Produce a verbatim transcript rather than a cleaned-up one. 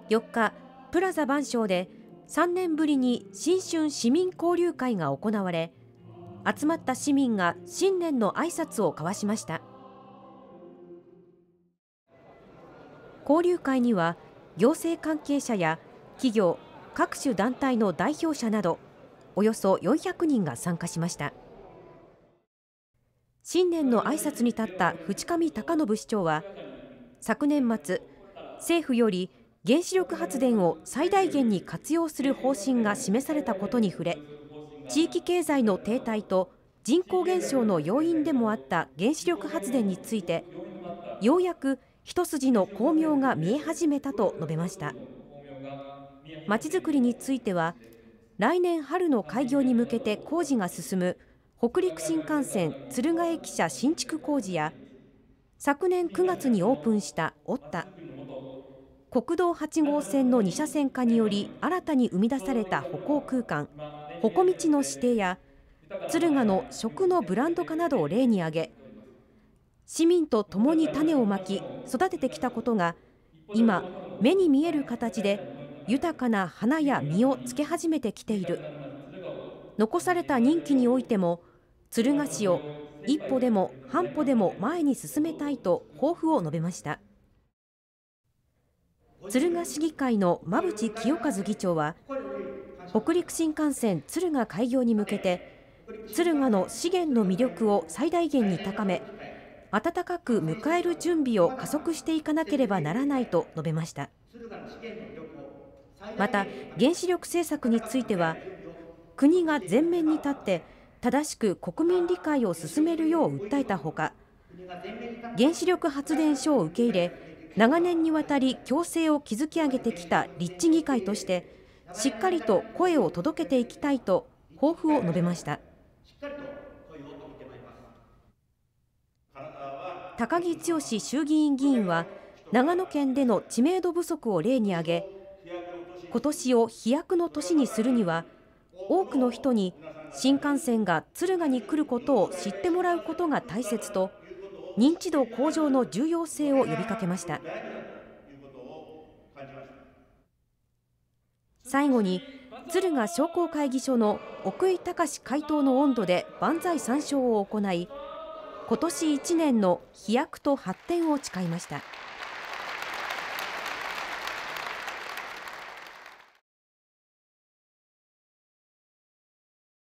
よっか、プラザ番賞でさんねんぶりに新春市民交流会が行われ、集まった市民が新年の挨拶を交わしました。交流会には行政関係者や企業、各種団体の代表者などおよそよんひゃくにんが参加しました。新年の挨拶に立った淵上貴信市長は、昨年末、政府より原子力発電を最大限に活用する方針が示されたことに触れ、地域経済の停滞と人口減少の要因でもあった原子力発電について、ようやく一筋の光明が見え始めたと述べました。まちづくりについては、来年春の開業に向けて工事が進む北陸新幹線敦賀駅舎新築工事や、昨年くがつにオープンしたオッタ、国道はち号線のに車線化により新たに生み出された歩行空間、歩こ道の指定や、敦賀の食のブランド化などを例に挙げ、市民と共に種をまき育ててきたことが今、目に見える形で豊かな花や実をつけ始めてきている。残された任期においても敦賀市を一歩でも半歩でも前に進めたいと抱負を述べました。敦賀市議会の馬淵清和議長は、北陸新幹線敦賀開業に向けて敦賀の資源の魅力を最大限に高め、温かく迎える準備を加速していかなければならないと述べました。また、原子力政策については、国が前面に立って正しく国民理解を進めるよう訴えたほか、原子力発電所を受け入れ、長年にわたり共生を築き上げてきた立地議会として、しっかりと声を届けていきたいと抱負を述べました。高木剛衆議院議員は、長野県での知名度不足を例に挙げ、今年を飛躍の年にするには、多くの人に新幹線が敦賀に来ることを知ってもらうことが大切と、認知度向上の重要性を呼びかけました。最後に、敦賀商工会議所の奥井隆会頭の音頭で万歳三唱を行い、今年いちねんの飛躍と発展を誓いました。